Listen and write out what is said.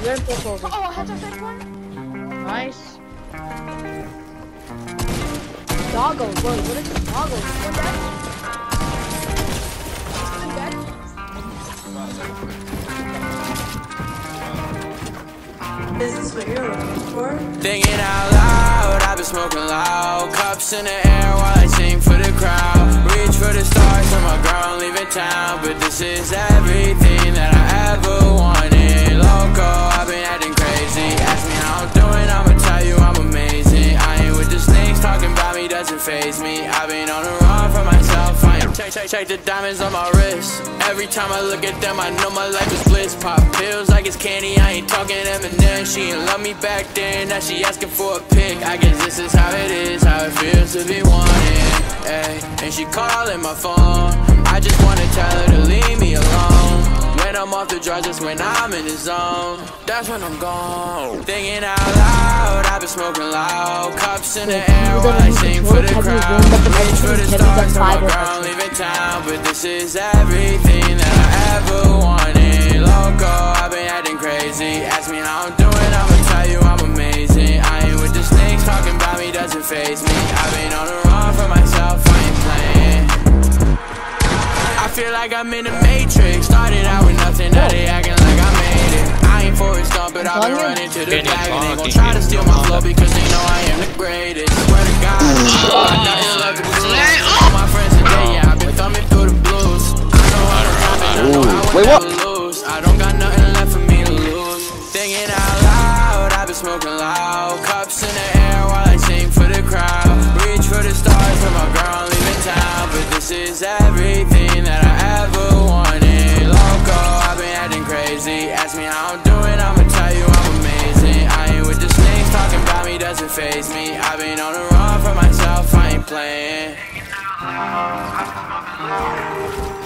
You're in full focus. Oh, heads our first one. Nice. Doggos, what is this? Doggos. One dead. Is this what you're looking for? Thinking out loud, I've been smoking loud. Cups in the air while I sing for the crowd. Reach for the stars, so my girl I'm leaving town. But this is everything that I ever wanted. Loco, I've been acting crazy. Ask me how I'm doing, I'ma tell you I'm amazing. I ain't with the snakes, talking about me doesn't faze me. I've been on the run for myself, I ain't check the diamonds on my wrist. Every time I look at them, I know my life is bliss. Pop pills like it's candy, I ain't talking M&M. She ain't love me back then, now she asking for a pic. I guess this is how it is, how it feels to be wanted, ay. And she calling my phone, I just wanna tell her to leave me alone. When I'm off the drugs, that's when I'm in the zone. That's when I'm gone. Thinking out loud, I've been smoking loud. Cups in the air while I sing for the crowd. Reach for the stars, my girl I'm leaving town. But this is everything that I ever wanted. Loco, I've been acting crazy. Ask me how I'm doing, I'ma tell you I'm amazing. I ain't with the snakes, talking about me doesn't faze me. I've been on the run for myself, I ain't playing. I feel like I'm in the Matrix. Started out with nothing, now they acting like I made it. I ain't Forrest Gump, but I've been running to the bag. And they gon' try to steal my flow because they know I am the greatest. Swear to God, I nothing left to lose. All my friends today, yeah, I've been thumbing through the blues. I know how to run, and I know I will never lose. I don't got nothing left for me to lose. Thinking out loud, I've been smoking loud. Cups in the air while I sing for the crowd. Reach for the stars, for my girl I'm leaving town. But this is everything that I ever wanted. Loco, I've been acting crazy. Ask me how I'm doing, I'ma tell you I'm amazing. I ain't with the snakes, talking about me doesn't faze me. I've been on the run for myself, I ain't playing.